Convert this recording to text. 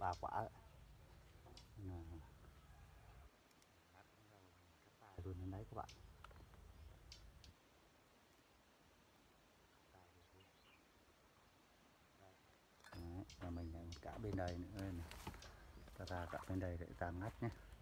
3 quả luôn đến đấy các bạn. Đấy, và mình lại cả bên đây nữa này, ta ra cả bên đây để ta ngắt nhé.